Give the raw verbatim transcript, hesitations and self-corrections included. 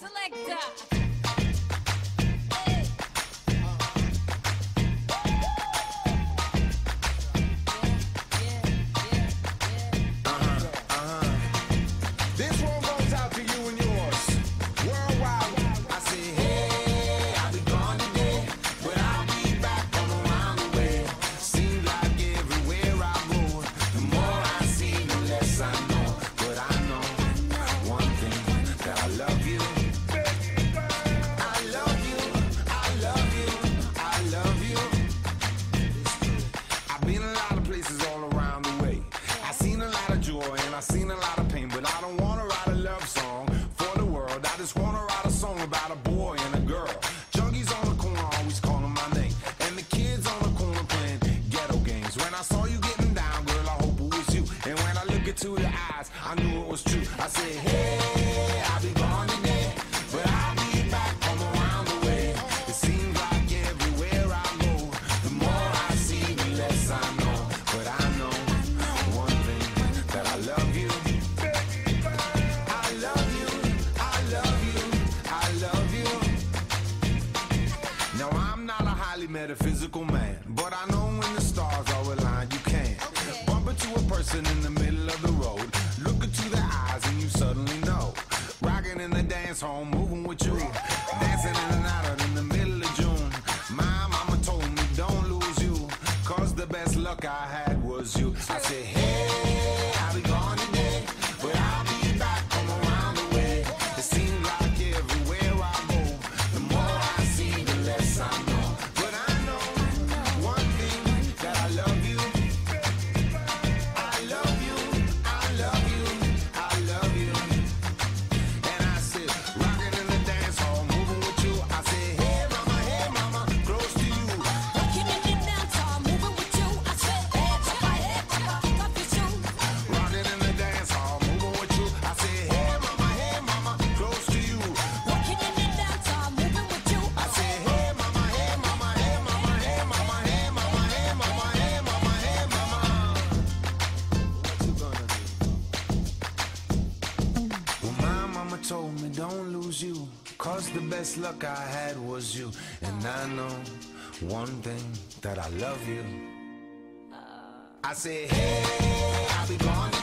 Metaphysical man, but I know when the stars are aligned, you can't okay. Bump into a person in the middle of the road, look into their eyes and you suddenly know. Rocking in the dance hall, moving with you, dancing in and out in the middle of June. My mama told me don't lose you, cause the best luck I had was you. I said, hey, I'll be gone today, but I'll be back from around the way. It seems like everywhere I go, the more I see, the less I know. Told me don't lose you, cause the best luck I had was you. And I know one thing, that I love you. I said, hey, I'll be gone.